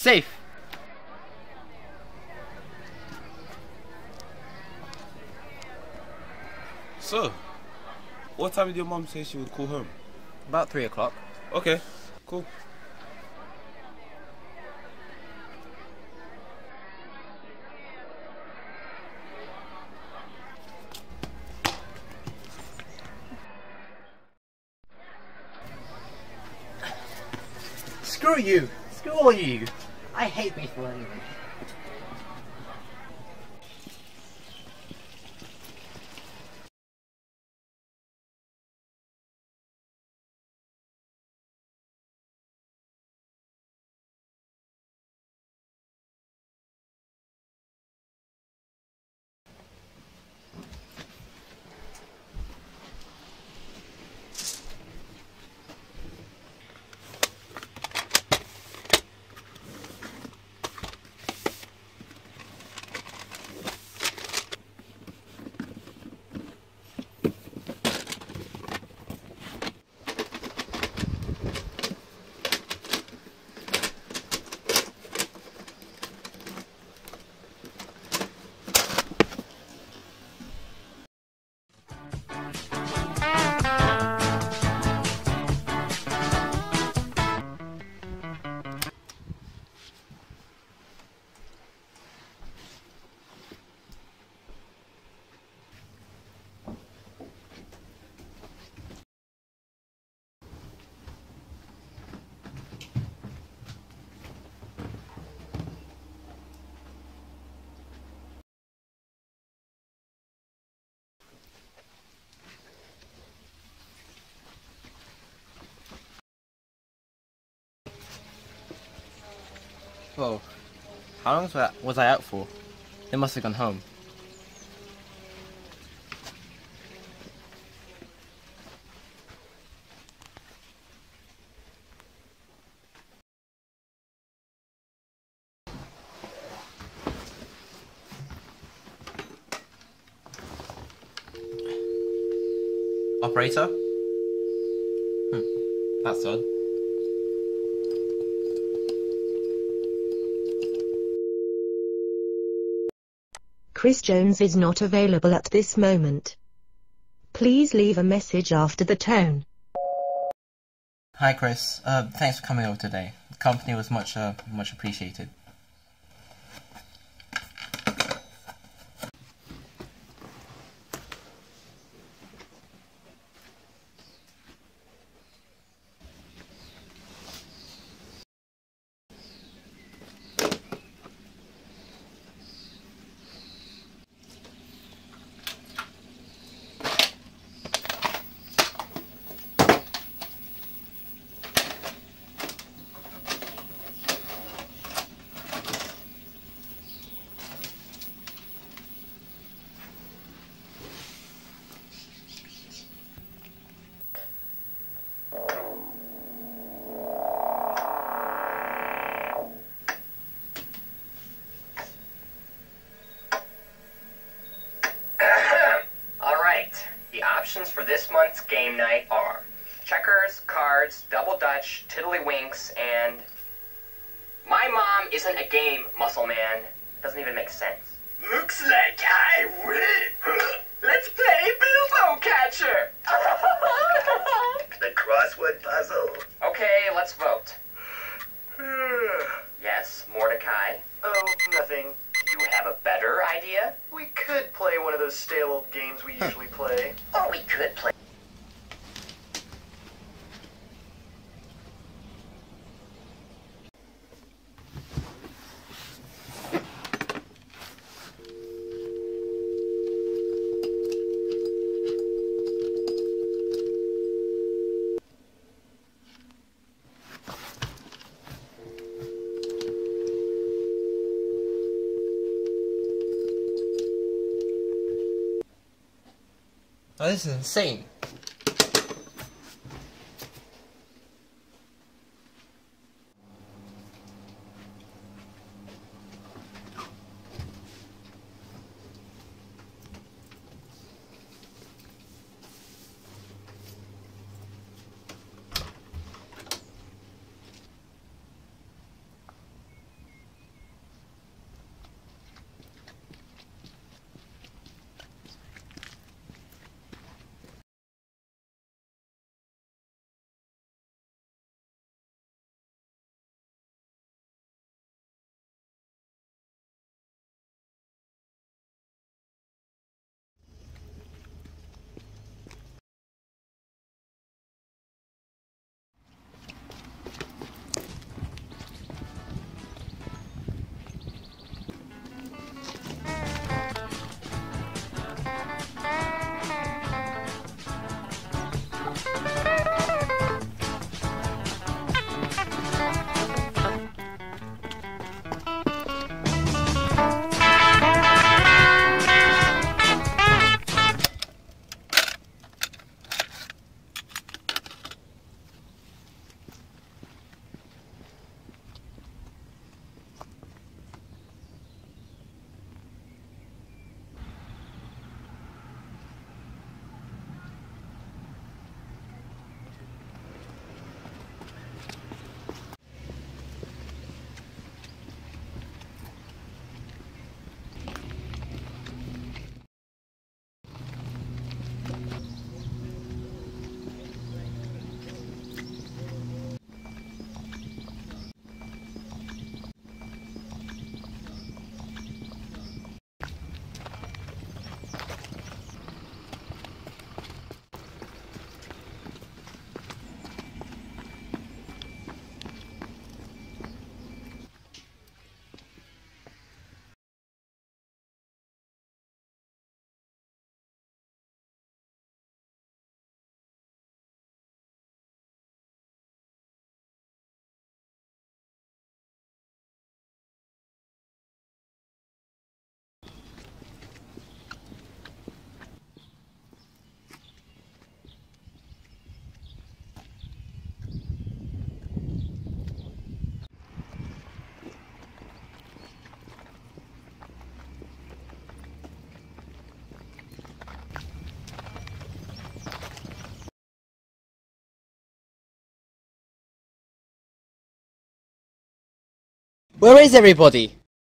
Safe! So, what time did your mom say she would call home? About 3 o'clock. Okay, cool. Screw you! Screw all you! I hate baseball anyway. Whoa. How long was I out for? They must have gone home. Operator? That's odd. Chris Jones is not available at this moment. Please leave a message after the tone. Hi Chris, thanks for coming over today. The company was much appreciated. Options for this month's game night are checkers, cards, double dutch, tiddlywinks, and... My mom isn't a game, muscle man. Doesn't even make sense. Looks like I win. Let's play Bilbo Catcher. The crossword puzzle. Okay, let's vote. Yes, Mordecai? Oh, nothing. You have a better idea? We could play one of those stale old games we usually play. Oh, we could play. Oh, this is insane. Where is everybody?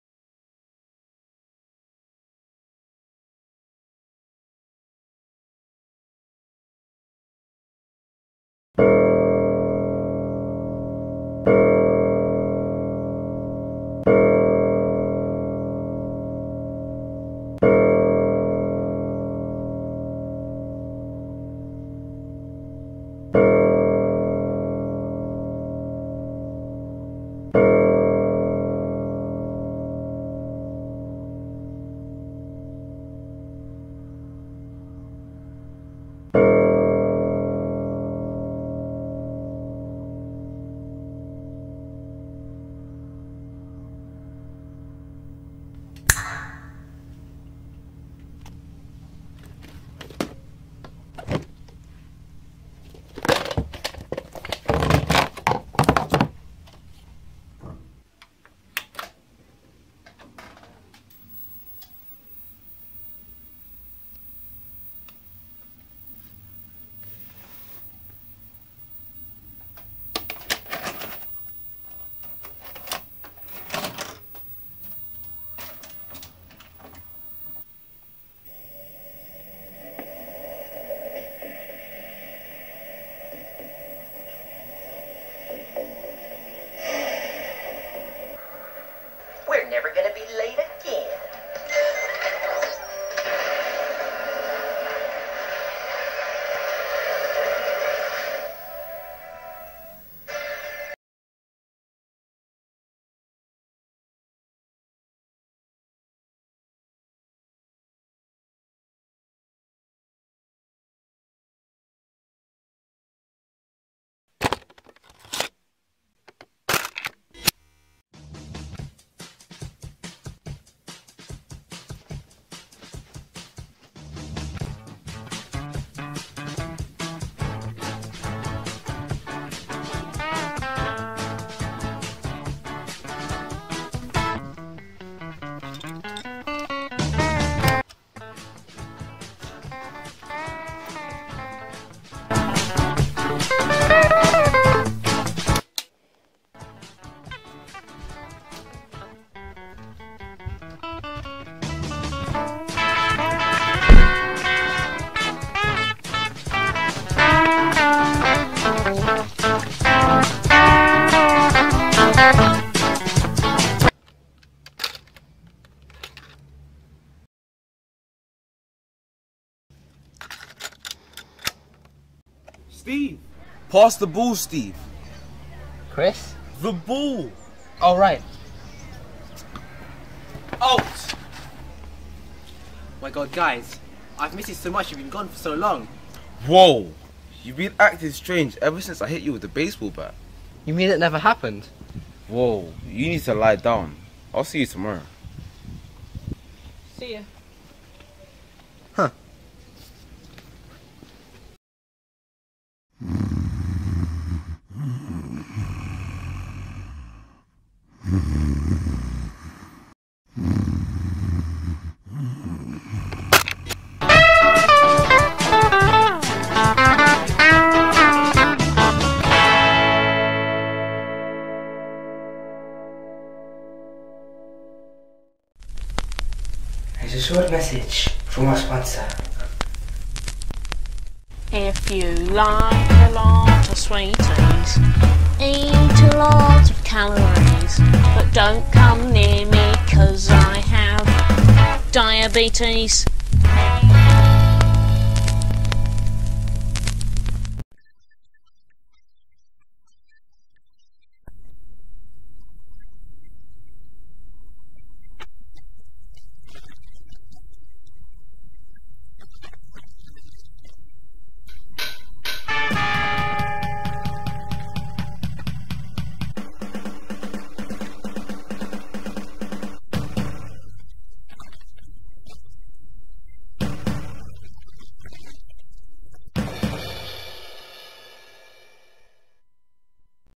We're never gonna be late again. Steve! Pass the ball, Steve. Chris? The ball! All right. Out! My god, guys. I've missed you so much, you've been gone for so long. Whoa! You've been acting strange ever since I hit you with the baseball bat. You mean it never happened? Whoa, you need to lie down. I'll see you tomorrow. See ya. Huh. There's a short message from our sponsor. If you like a lot of sweeties, eat a lot of calories, but don't come near me 'cause I have diabetes.